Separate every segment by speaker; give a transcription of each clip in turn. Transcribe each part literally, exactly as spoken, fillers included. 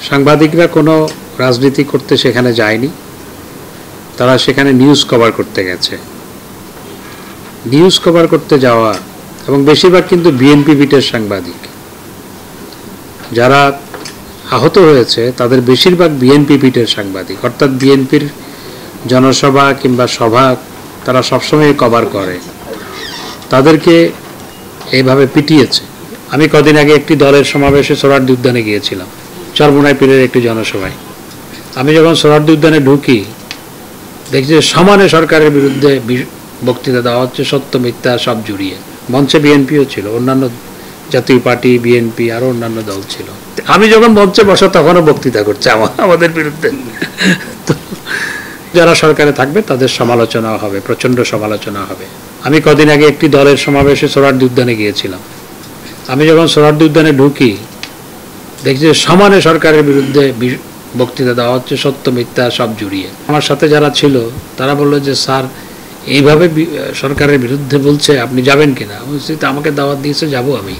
Speaker 1: সাংবাদিকরা কোনো রাজনীতি করতে সেখানে যায়নি, তারা সেখানে নিউজ কভার করতে গেছে। নিউজ কভার করতে যাওয়া এবং বেশিরভাগ কিন্তু বিএনপি বিটের সাংবাদিক, যারা আহত হয়েছে তাদের বেশিরভাগ বিএনপি বিটের সাংবাদিক, অর্থাৎ বিএনপির জনসভা কিংবা সভা তারা সবসময় কভার করে, তাদেরকে এইভাবে পিটিয়েছে। আমি কদিন আগে একটি দলের সমাবেশে সোহরাওয়ার্দী উদ্যানে গিয়েছিলাম, চরমোনাই পীরের একটি জনসভায়। আমি যখন সোহরাওয়ার্দী উদ্যানে ঢুকি দেখছি সমানে সরকারের বিরুদ্ধে বক্তৃতা দেওয়া হচ্ছে, সত্য মিথ্যা সব জুড়িয়ে। মঞ্চে বিএনপিও ছিল, অন্যান্য জাতীয় পার্টি, বিএনপি আরও অন্যান্য দল ছিল। আমি যখন মঞ্চে বসা তখনও বক্তৃতা করছে আমাদের বিরুদ্ধে। তো যারা সরকারে থাকবে তাদের সমালোচনা হবে, প্রচণ্ড সমালোচনা হবে। আমি কদিন আগে একটি দলের সমাবেশে সোহরাওয়ার্দী উদ্যানে গিয়েছিলাম। আমি যখন সোহরাওয়ার্দী উদ্যানে ঢুকি দেখছি সমানে সরকারের বিরুদ্ধে বক্তৃতা দেওয়া হচ্ছে, সত্য মিথ্যা সব জুড়িয়ে। আমার সাথে যারা ছিল তারা বললো যে স্যার এইভাবে সরকারের বিরুদ্ধে বলছে, আপনি যাবেন কিনা? বলছি আমাকে দাওয়াত দিয়েছে, যাব আমি।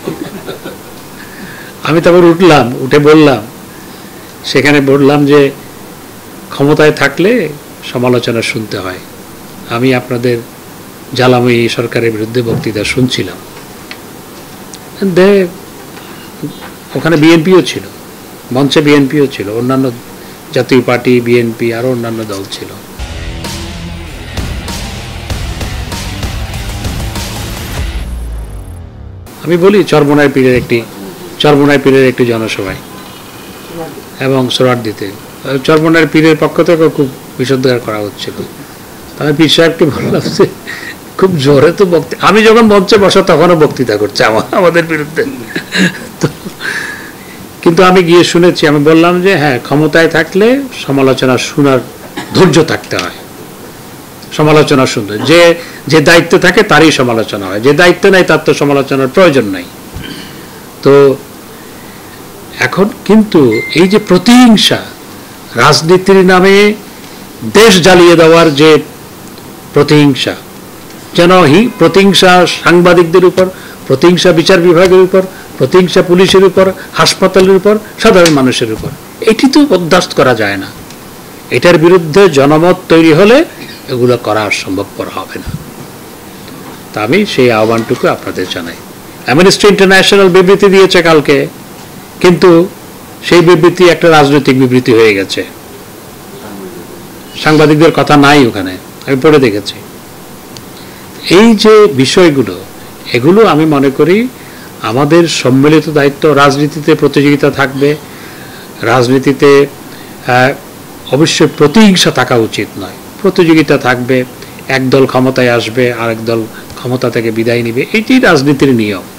Speaker 1: আমি তারপর উঠলাম, উঠে বললাম, সেখানে বললাম যে ক্ষমতায় থাকলে সমালোচনা শুনতে হয়। আমি আপনাদের জ্বালাময়ী সরকারের বিরুদ্ধে বক্তৃতা শুনছিলাম। দে ওখানে বিএনপিও ছিল, মঞ্চে বিএনপিও ছিল, অন্যান্য জাতীয় পার্টি, বিএনপি আরও অন্যান্য দল ছিল। আমি বলি চরমোনাই পীরের একটি চরমোনাই পীরের একটি জনসভায় এবং সোহরাওয়ার্দীতে চরমোনাই পীরের পক্ষ থেকে খুব বিশুদ্ধগার করা হচ্ছিল। আমি পীর সাহেবকে বললাম যে খুব জোরে তো বক্তৃতা, আমি যখন মঞ্চে বসা তখনও বক্তৃতা করছে আমাদের বিরুদ্ধে। তো কিন্তু আমি গিয়ে শুনেছি, আমি বললাম যে হ্যাঁ, ক্ষমতায় থাকলে সমালোচনা শোনার ধৈর্য থাকতে হয়, সমালোচনা শুনতে। যে যে দায়িত্ব থাকে তারই সমালোচনা হয়, যে দায়িত্ব নাই তার তো সমালোচনার প্রয়োজন নাই। তো এখন কিন্তু এই যে প্রতিহিংসা, রাজনীতির নামে দেশ জ্বালিয়ে দেওয়ার যে প্রতিহিংসা, যেন হি প্রতিহিংসা সাংবাদিকদের উপর, প্রতিহিংসা বিচার বিভাগের উপর, প্রতিহিংসা পুলিশের উপর, হাসপাতালের উপর, সাধারণ মানুষের উপর, এটি তো বরদাস্ত করা যায় না। এটার বিরুদ্ধে জনমত তৈরি হলে এগুলো করা সম্ভবপর হবে না। তা আমি সেই আহ্বানটুকু আপনাদের জানাই। অ্যামনেস্টি ইন্টারন্যাশনাল বিবৃতি দিয়েছে কালকে, কিন্তু সেই বিবৃতি একটা রাজনৈতিক বিবৃতি হয়ে গেছে, সাংবাদিকদের কথা নাই ওখানে, আমি পড়ে দেখেছি। এই যে বিষয়গুলো, এগুলো আমি মনে করি আমাদের সম্মিলিত দায়িত্ব। রাজনীতিতে প্রতিযোগিতা থাকবে, রাজনীতিতে অবশ্যই প্রতিহিংসা থাকা উচিত নয়, প্রতিযোগিতা থাকবে, এক দল ক্ষমতায় আসবে, আরেক দল ক্ষমতা থেকে বিদায় নিবে, এটি রাজনীতির নিয়ম।